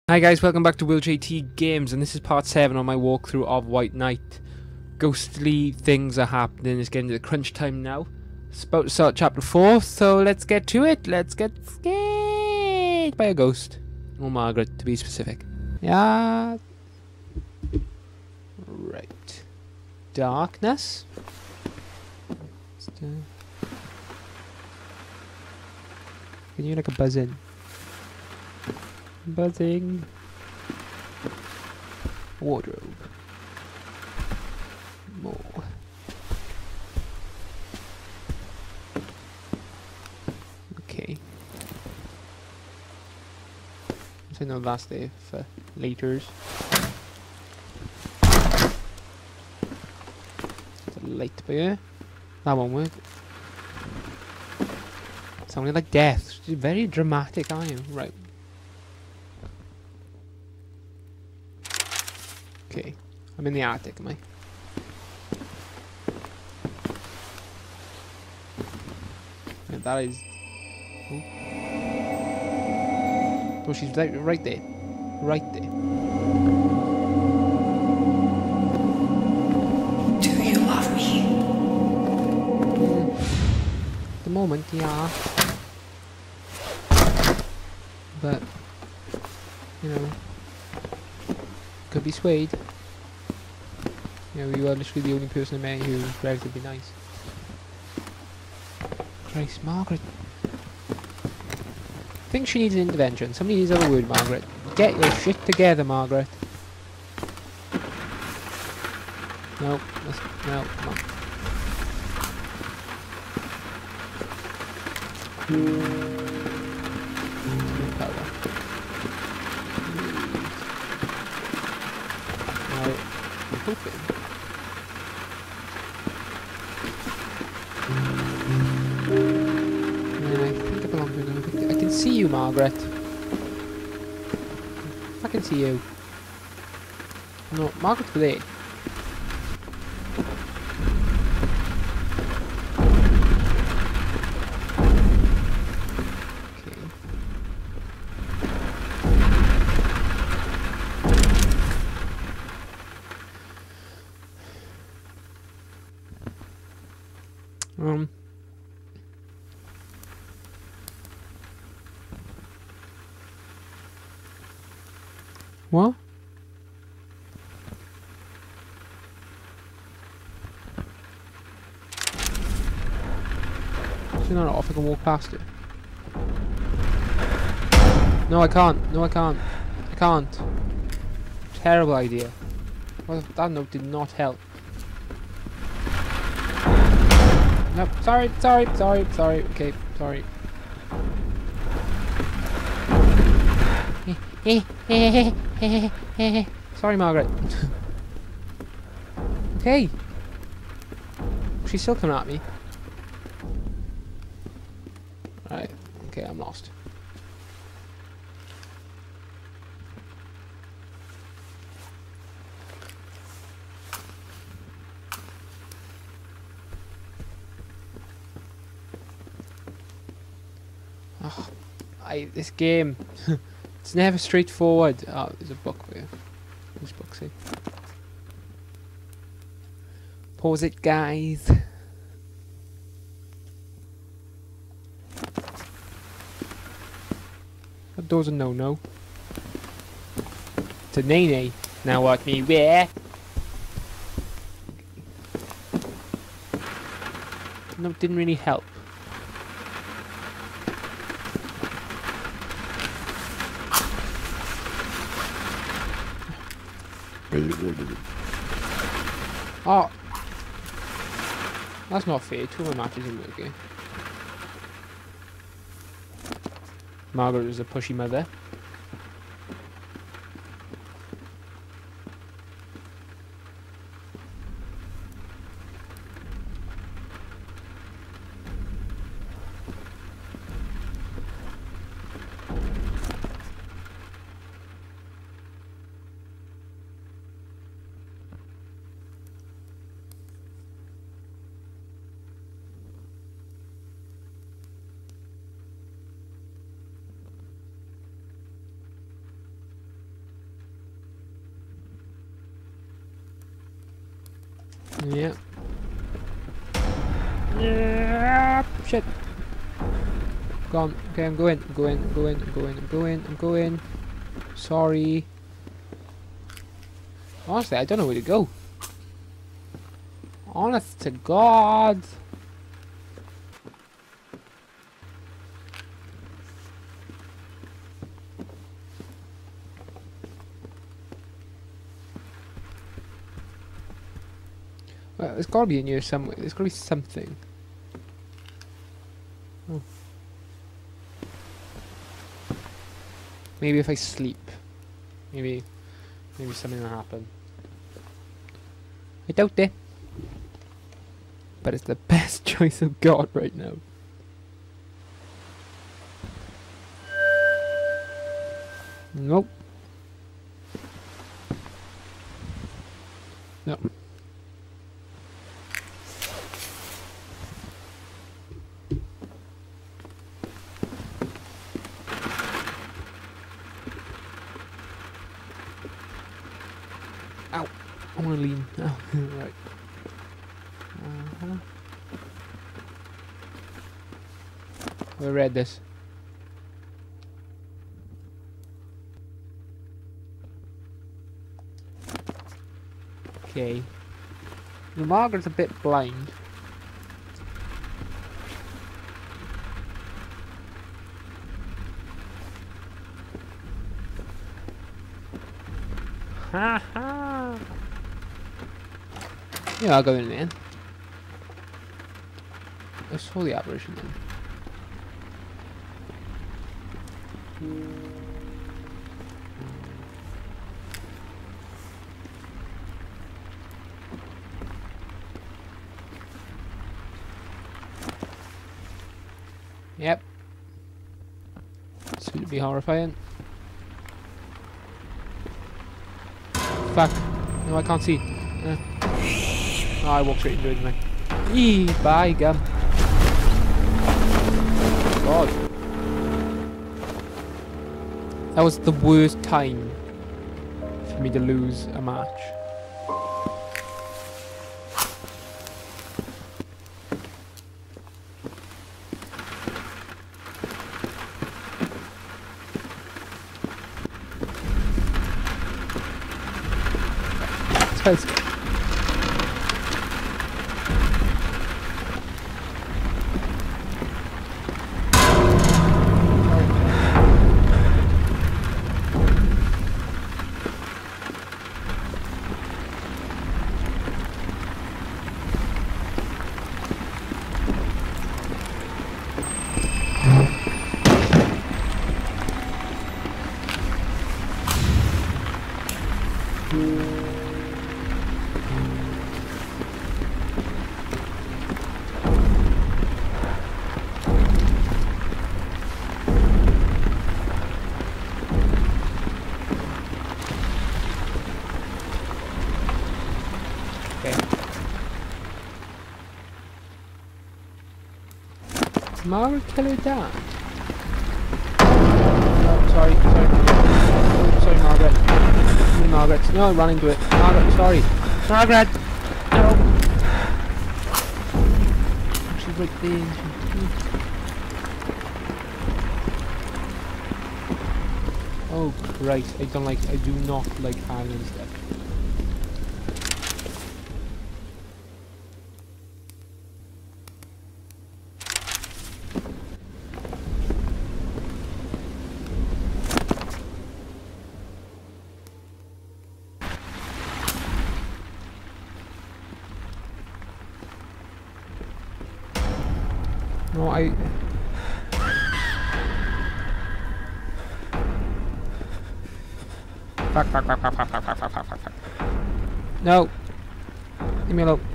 Hi guys, welcome back to Will JT Games, and this is part 7 on my walkthrough of White Knight. Ghostly things are happening, it's getting to the crunch time now. It's about to start chapter 4, so let's get to it. Let's get scared by a ghost. Or Margaret, to be specific. Yeah. Right. Darkness. Can you like a buzz in? Buzzing. Wardrobe. More. Okay. So no last day for laters. There's a light by here. That won't work. Sounding like death. Very dramatic, aren't you? Right. Okay, I'm in the attic, am I? And that is... Oh, she's right there. Right there. Do you love me? At the moment, yeah. But, you know, could be swayed. You know, you are literally the only person I met who's relatively nice. Christ, Margaret. I think she needs an intervention. Somebody needs a word, Margaret. Get your shit together, Margaret. No, no, come on. Power. Now, I'm hoping. I think I belong to another. I can see you, Margaret. I can see you. No, Margaret's there. Okay. What? She's not off, I can walk past it. No, I can't. No, I can't. I can't. Terrible idea. Well, that note did not help. No, sorry. Okay, sorry. Sorry, Margaret. Okay. She's still coming at me. Right. Okay, I'm lost. Oh, this game. It's never straightforward. Oh, there's a book there. This book say. Pause it, guys. That door's a no-no. It's a nay-nay. Now watch me where? No, it didn't really help. Oh, that's not fair. Two of my matches are working. Margaret is a pushy mother. Yeah. Yeah. Shit. Gone. Okay, I'm going. I'm going. I'm going. I'm going. I'm going. I'm going. Sorry. Honestly, I don't know where to go. Honest to God. Well, there's gotta be in here somewhere. There's gotta be something. Oh. Maybe if I sleep. Maybe something will happen. I doubt it. But it's the best choice I've got right now. Nope. No. Ow. I want to lean. Oh, right. We read this. Okay. Well, Margaret's a bit blind. Ha ha! Yeah, I'll go in then. Let's hold the apparition then. Yep. This would be horrifying. Fuck. No, I can't see. Oh, I walked straight into it, didn't I? Eee, bye, gum. God. That was the worst time for me to lose a match. Let's go. Margaret kill her dad? No, sorry, sorry Margaret. Margaret. No, run into it. Margaret, sorry. Margaret! No! She's right there. Oh Christ, I do not like handling stuff. No, Fuck. No! Leave me alone.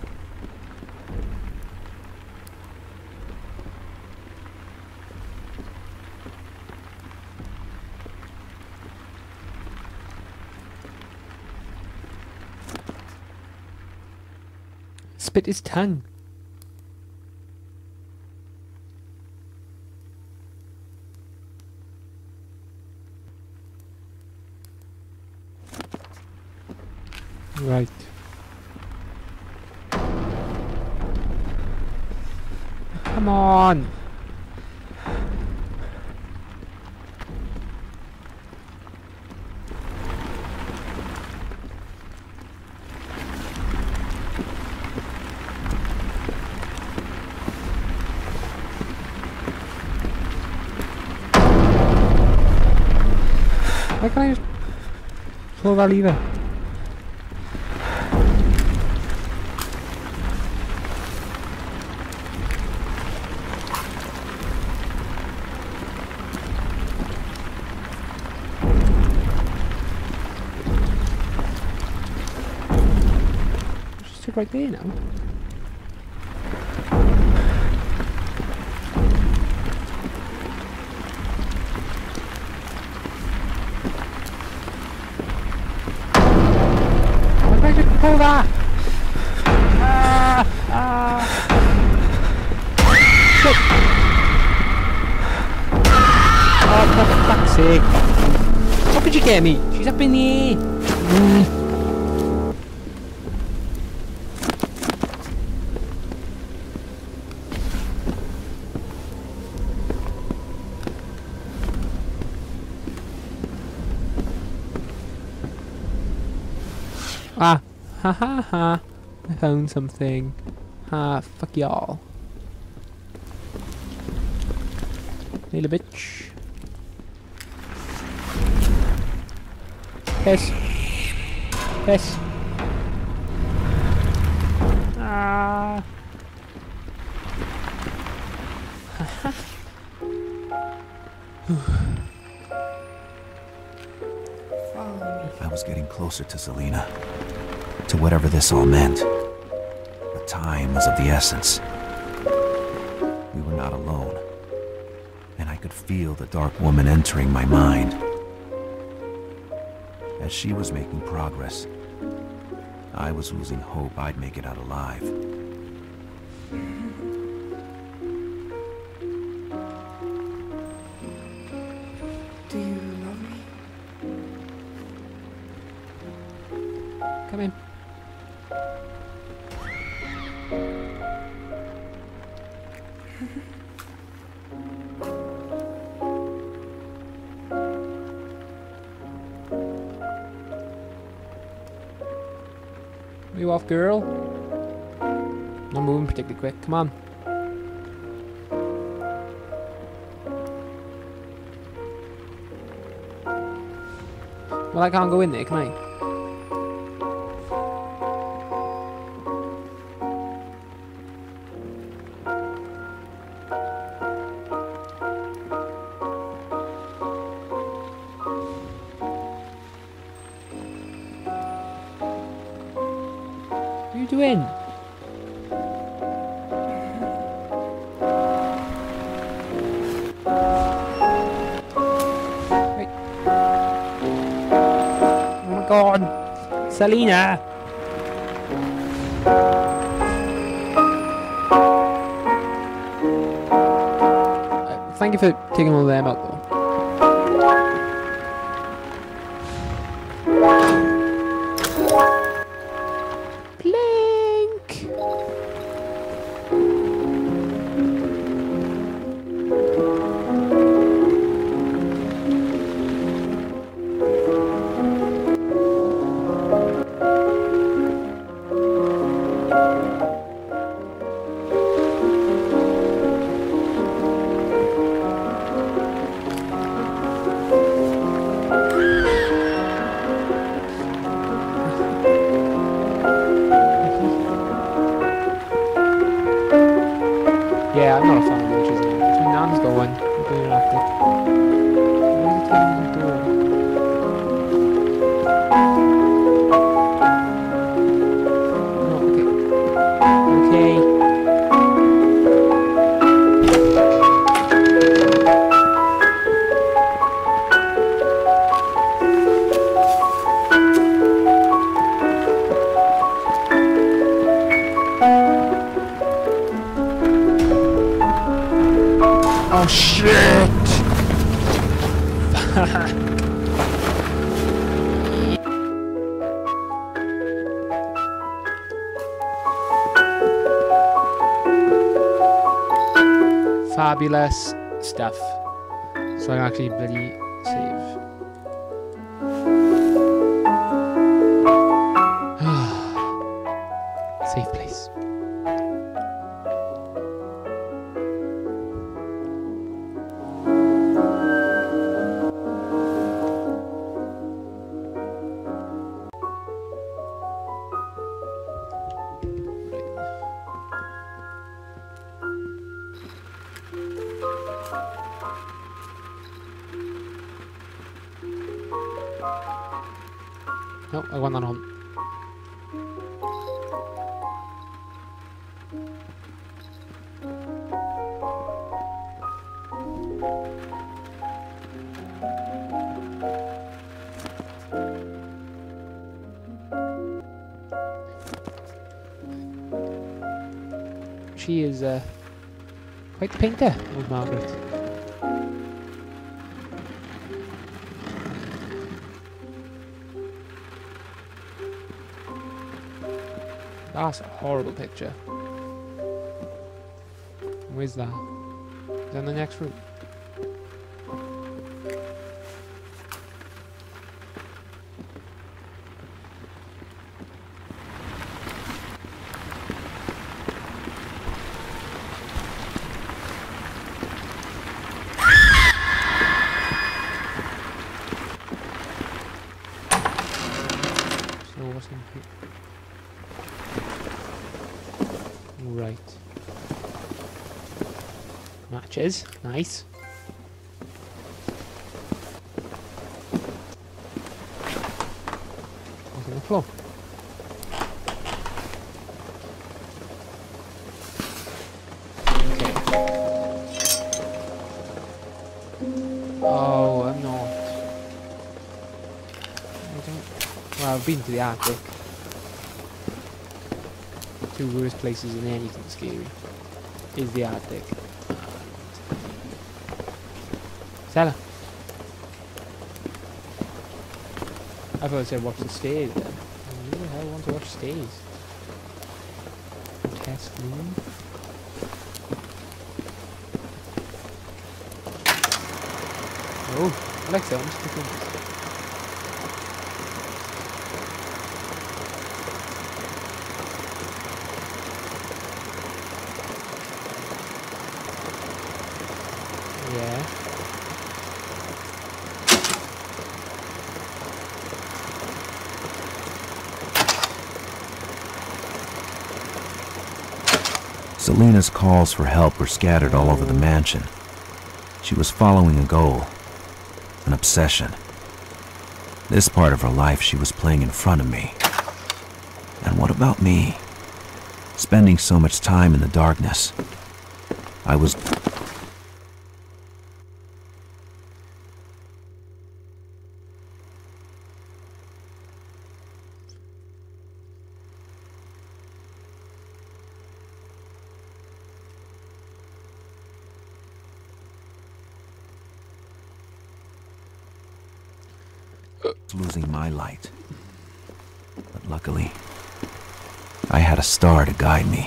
Spit his tongue. Right. Come on. Why can't I just pull that lever? Just stood right there now. Pull that! Shit! Oh, for fuck's sake! How could you get me? She's up in the air! Ah! Ha ha ha! I found something. Ah, fuck y'all. Little bitch. Piss. Piss. Ah. I was getting closer to Selena, to whatever this all meant. But time was of the essence. We were not alone, and I could feel the dark woman entering my mind. As she was making progress, I was losing hope I'd make it out alive. Do you love me? Come in. You off, girl? Not moving particularly quick. Come on. Well, I can't go in there, can I? What are you doing? Wait. Oh my god! Selena! Thank you for taking all them out though. Blink! Yeah, I'm not a fan of witches anymore. My nan's got one. I'm doing it after. Why is it taking the door? Oh, okay. Okay. Oh shit! fabulous stuff. So I can actually bloody save. Safe place. No, I want that on. She is quite the painter, old Margaret. That's a horrible picture. Where's that? Is that in the next room? So what's in here? Right. Matches. Nice. What's on the floor? Okay. Oh, I'm not. Well, I've been to the Arctic. Two worst places in anything scary is the Arctic. Stella. I thought I said watch the stairs then. Who the hell wants to watch stairs? Test room. Oh, I like that one. Yeah. Selena's calls for help were scattered all over the mansion. She was following a goal, an obsession. This part of her life she was playing in front of me. And what about me? Spending so much time in the darkness. I was... losing my light. But luckily, I had a star to guide me.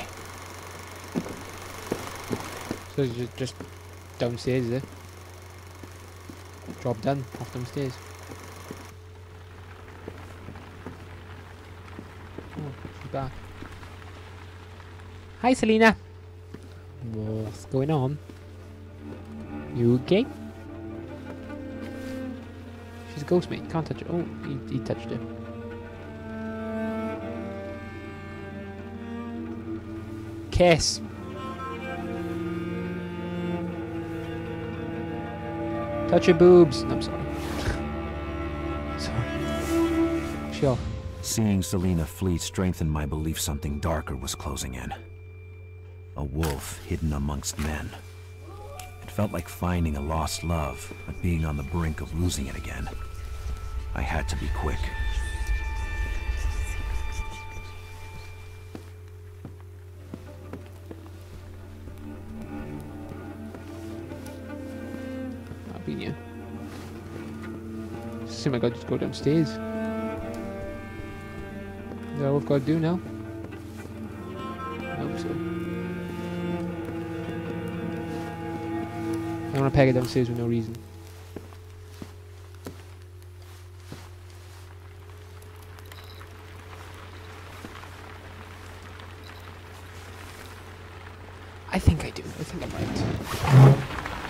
So you just downstairs, is it? Job done, off them stairs. Oh, she's back. Hi, Selena. What's going on? You okay? She's a ghost, mate. Can't touch her. Oh, he touched her. Kiss. Touch your boobs. No, I'm sorry. Sorry. Sure. Seeing Selena flee strengthened my belief something darker was closing in. A wolf hidden amongst men. It felt like finding a lost love, but being on the brink of losing it again. I had to be quick. I'll be you. Seems like I just go downstairs. Is that all we've got to do now? I hope so. I want to peg it downstairs with no reason. I think I do. I think I might.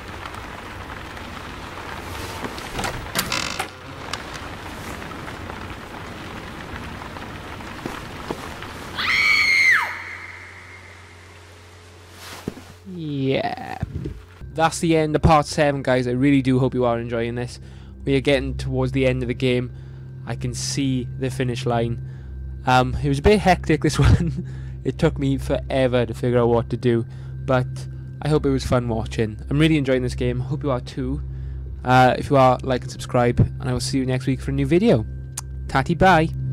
Yeah. That's the end of part 7, guys. I really do hope you are enjoying this. We are getting towards the end of the game. I can see the finish line. It was a bit hectic, this one. It took me forever to figure out what to do, but I hope it was fun watching. I'm really enjoying this game. Hope you are too. If you are, like and subscribe, and I will see you next week for a new video. Tatty bye.